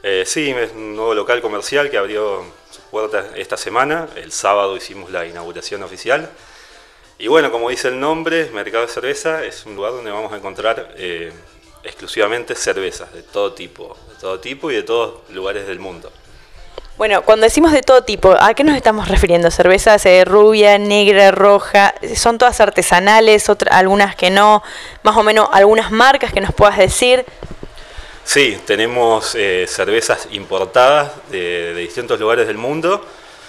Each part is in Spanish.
Sí, es un nuevo local comercial que abrió sus puertas esta semana. El sábado hicimos la inauguración oficial. Y bueno, como dice el nombre, Mercado de Cerveza es un lugar donde vamos a encontrar exclusivamente cervezas de todo tipo y de todos lugares del mundo. Bueno, cuando decimos de todo tipo, ¿a qué nos estamos refiriendo? ¿Cervezas rubia, negra, roja? ¿Son todas artesanales, algunas que no? Más o menos algunas marcas que nos puedas decir. Sí, tenemos cervezas importadas de distintos lugares del mundo,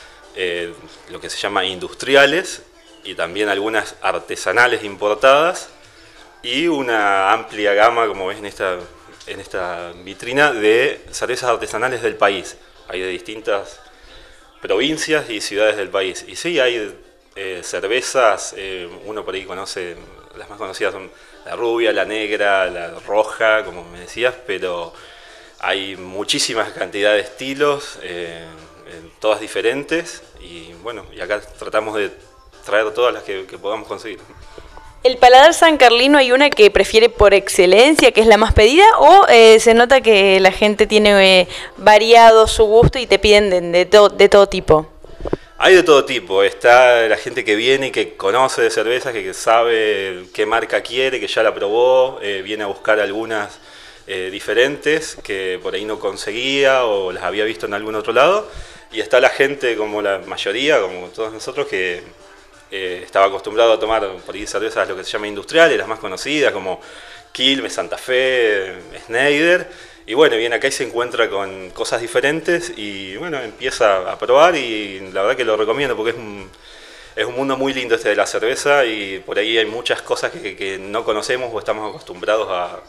lo que se llama industriales, y también algunas artesanales importadas, y una amplia gama, como ves en esta vitrina, de cervezas artesanales del país. Hay de distintas provincias y ciudades del país. Y sí, hay cervezas, uno por ahí conoce, las más conocidas son la rubia, la negra, la roja, como me decías, pero hay muchísimas cantidades de estilos, todas diferentes, y bueno, y acá tratamos de traer todas las que podamos conseguir. ¿El paladar sancarlino hay una que prefiere por excelencia, que es la más pedida, o se nota que la gente tiene variado su gusto y te piden de todo tipo? Hay de todo tipo, está la gente que viene y que conoce de cervezas, que sabe qué marca quiere, que ya la probó, viene a buscar algunas diferentes que por ahí no conseguía o las había visto en algún otro lado, y está la gente, como la mayoría, como todos nosotros, que estaba acostumbrado a tomar por ahí cervezas lo que se llama industriales, las más conocidas como Quilmes, Santa Fe, Schneider, y bueno, viene acá y se encuentra con cosas diferentes y bueno, empieza a probar, y la verdad que lo recomiendo porque es un mundo muy lindo este de la cerveza, y por ahí hay muchas cosas que no conocemos o estamos acostumbrados a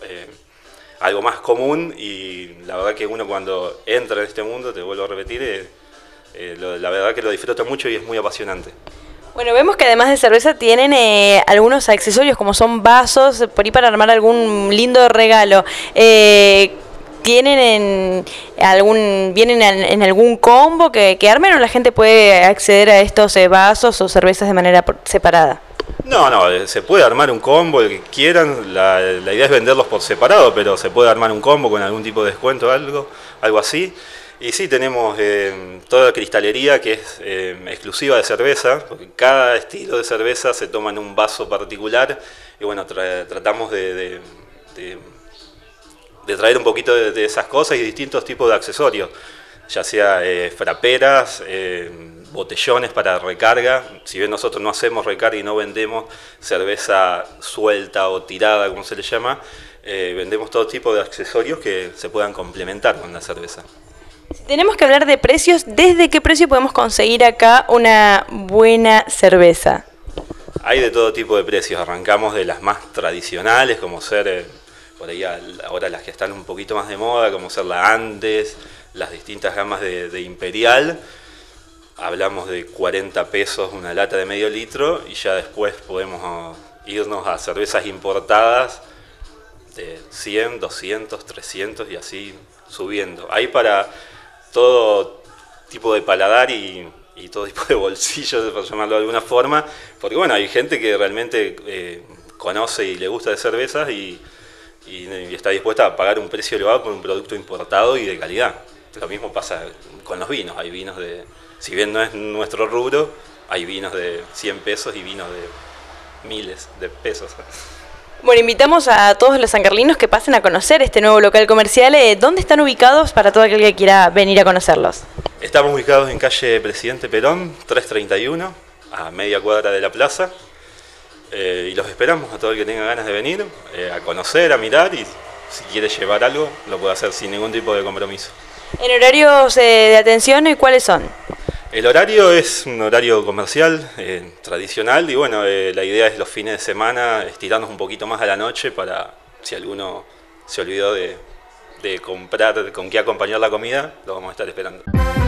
algo más común, y la verdad que uno cuando entra en este mundo, te vuelvo a repetir, la verdad que lo disfruta mucho y es muy apasionante. Bueno, vemos que además de cerveza tienen algunos accesorios como son vasos, por ahí para armar algún lindo regalo. ¿Vienen en algún combo que armen, o la gente puede acceder a estos vasos o cervezas de manera separada? No, se puede armar un combo, el que quieran, la idea es venderlos por separado, pero se puede armar un combo con algún tipo de descuento, algo así. Y sí, tenemos toda la cristalería que es exclusiva de cerveza, porque cada estilo de cerveza se toma en un vaso particular, y bueno, tratamos de traer un poquito de esas cosas y distintos tipos de accesorios, ya sea fraperas, botellones para recarga. Si bien nosotros no hacemos recarga y no vendemos cerveza suelta o tirada, como se le llama, vendemos todo tipo de accesorios que se puedan complementar con la cerveza. Si tenemos que hablar de precios, ¿desde qué precio podemos conseguir acá una buena cerveza? Hay de todo tipo de precios, arrancamos de las más tradicionales, como ser, por ahí ahora las que están un poquito más de moda, como ser la Andes, las distintas gamas de Imperial. Hablamos de 40 pesos una lata de medio litro, y ya después podemos irnos a cervezas importadas de 100, 200, 300 y así subiendo. Hay para todo tipo de paladar y todo tipo de bolsillos, por llamarlo de alguna forma, porque bueno, hay gente que realmente conoce y le gusta de cervezas y está dispuesta a pagar un precio elevado por un producto importado y de calidad. Lo mismo pasa con los vinos, hay vinos si bien no es nuestro rubro, hay vinos de 100 pesos y vinos de miles de pesos. Bueno, invitamos a todos los sancarlinos que pasen a conocer este nuevo local comercial. ¿Dónde están ubicados para todo aquel que quiera venir a conocerlos? Estamos ubicados en calle Presidente Perón, 331, a media cuadra de la plaza. Y los esperamos a todo el que tenga ganas de venir, a conocer, a mirar, y si quiere llevar algo, lo puede hacer sin ningún tipo de compromiso. ¿En horarios de atención cuáles son? El horario es un horario comercial, tradicional, y bueno, la idea es los fines de semana estirarnos un poquito más a la noche para, si alguno se olvidó de comprar con qué acompañar la comida, lo vamos a estar esperando.